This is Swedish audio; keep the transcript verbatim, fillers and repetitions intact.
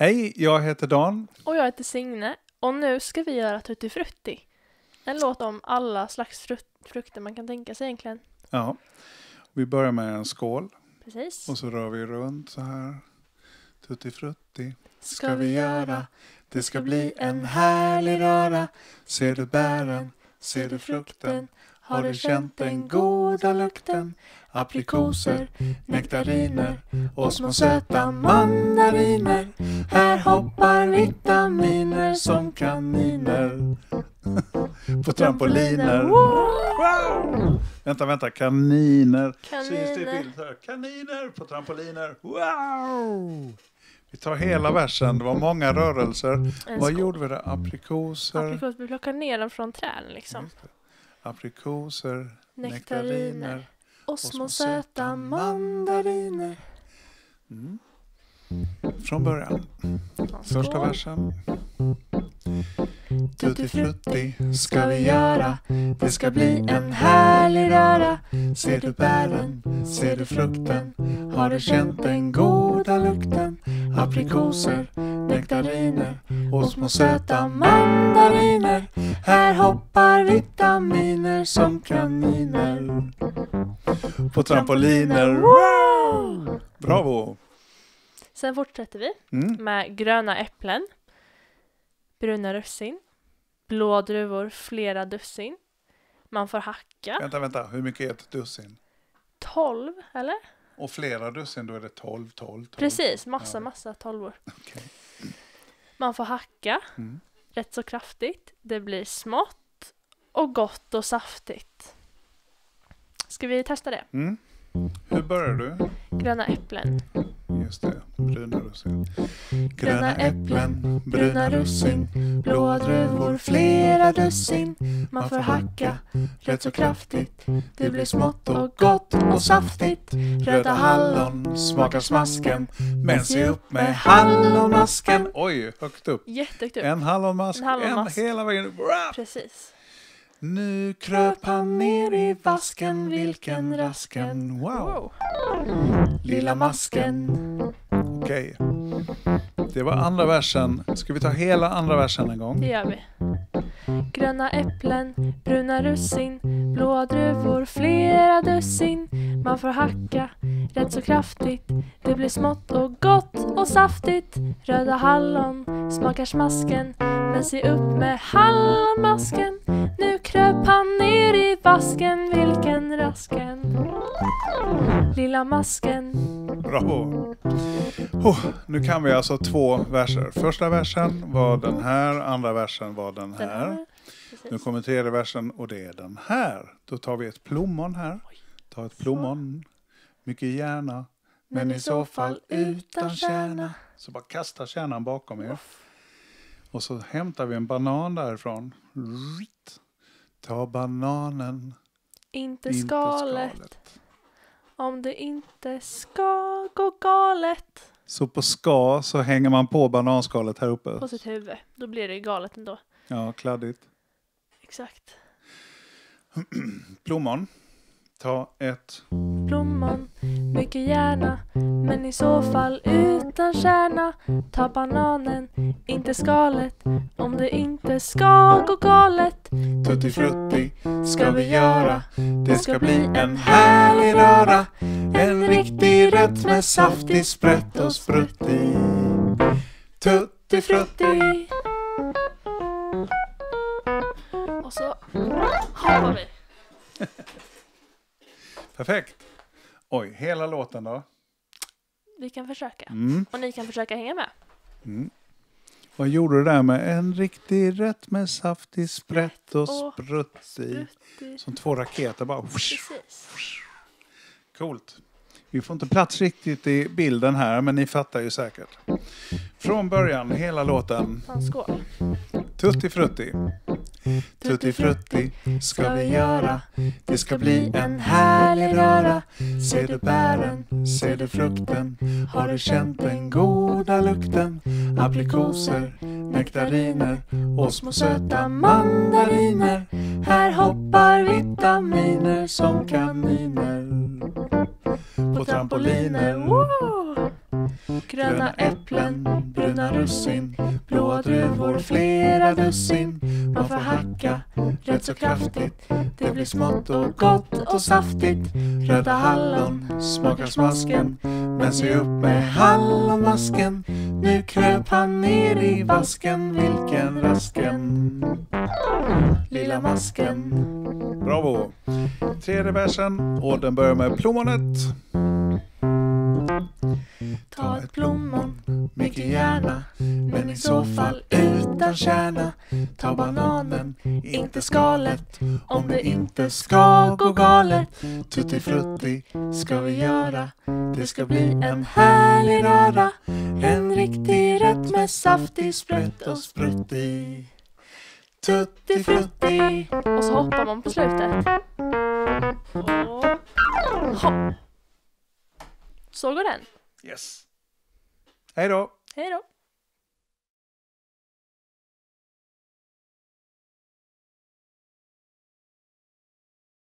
Hej, jag heter Dan. Och jag heter Signe. Och nu ska vi göra Tutti Frutti. En låt om alla slags frukt, frukter man kan tänka sig egentligen. Ja, vi börjar med en skål. Precis. Och så rör vi runt så här. Tutti Frutti Ska, ska vi göra. Det ska bli en härlig röra. Ser du bären, ser du frukten. Har du känt den goda lukten? Aprikoser, nektariner och små söta mandariner. Här hoppar vitaminer som kaniner på trampoliner. Wow! Vänta, vänta, kaniner. Kaniner. Syns det i bild här? Kaniner på trampoliner. Wow! Vi tar hela versen, det var många rörelser. En Vad skål. gjorde vi där? Aprikoser. Aprikos, vi plockar ner dem från träden liksom. Aprikoser, Nektariner. nektariner. Och små söta mandariner. Mm. Från början. Skål. Första versen. Tutti frutti ska vi göra. Det ska bli en härlig röra. Ser du bären, ser du frukten. Har du känt den goda lukten? Aprikoser, nektariner och små söta mandariner. Här hoppar vitaminer som kaniner på trampoliner. Wow! Bravo! Sen fortsätter vi Mm. med gröna äpplen, bruna russin, blå druvor, flera dussin. Man får hacka. Vänta, vänta. Hur mycket är ett dussin? tolv, eller? Och flera dussin, då är det tolv, tolv, tolv. Precis, massa, Ja. massa tolvor. Okej. Man får hacka Mm. rätt så kraftigt. Det blir smått och gott och saftigt. Ska vi testa det? Mm. Hur börjar du? Gröna äpplen. Just det, bruna russin. Gröna äpplen, bruna russin, blåa druvor, flera dussin. Man får hacka rätt så kraftigt. Det blir smått och gott och saftigt. Röda hallon smakar smasken. Men se upp med hallonmasken. Oj, högt upp. Jättehögt upp. En hallonmask, En hallonmask. en hela vägen. Bra! Precis. Nu kröp han ner i vasken, vilken rasken. Wow, Wow. lilla masken. Okej. Det var andra versen. Ska vi ta hela andra versen en gång? Det gör vi. Gröna äpplen, bruna russin, blåa druvor, flera dussin. Man får hacka rätt så kraftigt. Det blir smått och gott och saftigt. Röda hallon smakar smasken. Men se upp med hallonmasken. Nu kröp han ner i vasken, vilken rasken. Lilla masken. Bravo. Oh, nu kan vi alltså två verser. Första versen var den här, andra versen var den Den här. här. Nu Precis. kommer tredje versen och det är den här. Då tar vi ett plommon här. Ta ett plommon. Mycket gärna. Men i så fall utan kärna. Så bara kasta kärnan bakom er. Och så hämtar vi en banan därifrån. Ritt. Ta bananen. Inte Inte skalet. skalet. Om det inte ska gå galet. Så på ska så hänger man på bananskalet här uppe. På sitt huvud. Då blir det galet ändå. Ja, kladdigt. Exakt. Plommon. Ta ett. Plommon, mycket gärna. Men i så fall utan kärna. Ta bananen, inte skalet. Om det inte ska gå galet. Tutti frutti ska vi göra. Det ska bli en härlig röra. En riktig rätt med saftig sprätt och sprutti. Tutti frutti. Frutti. Och så hoppar vi. Perfekt. Oj, hela låten då. Vi kan försöka. Mm. Och ni kan försöka hänga med. Mm. Vad gjorde du där med en riktig rätt med saftig sprätt och och sprutti? Frutti. Som två raketer bara. Precis. Coolt. Vi får inte plats riktigt i bilden här, men ni fattar ju säkert. Från början, hela låten. Ta en skål. Tutti frutti. Tutti frutti ska vi göra. Det ska bli en härlig röra. Ser du bären, ser du frukten. Har du känt den goda lukten? Aprikoser, nektariner och små söta mandariner. Här hoppar vitaminer som kaniner på trampoliner. Wow! gröna äpplen, bruna russin, blåa druvor, flera dussin. Man får hacka rätt så kraftigt, det blir smått och gott och saftigt. Röda hallon smakar smasken, men se upp med hallonmasken. Nu kröp han ner i vasken, vilken rasken, lilla masken. Bravo! Tredje versen, och den börjar med plommonet. Ta ett plommon, mycket gärna, men i så fall utan kärna. Ta bananen, inte skalet, om det inte ska gå galet. Tutti frutti ska vi göra, det ska bli en härlig röra. En riktig rätt med saftig sprätt och sprutti. Tutti frutti. Och så hoppar man på slutet. Och hopp. Så går den. Yes. Hej då! Hej då.